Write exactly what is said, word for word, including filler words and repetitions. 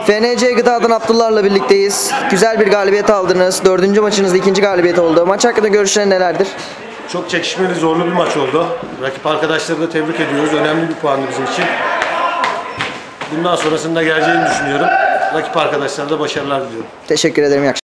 F N C Gıda'dan Abdullah'la birlikteyiz. Güzel bir galibiyet aldınız. Dördüncü maçınızda ikinci galibiyet oldu. Maç hakkında görüşlerin nelerdir? Çok çekişmeli, zorlu bir maç oldu. Rakip arkadaşları da tebrik ediyoruz. Önemli bir puandı bizim için. Bundan sonrasında geleceğini düşünüyorum. Rakip arkadaşlara da başarılar diliyorum. Teşekkür ederim. İyi akşamlar.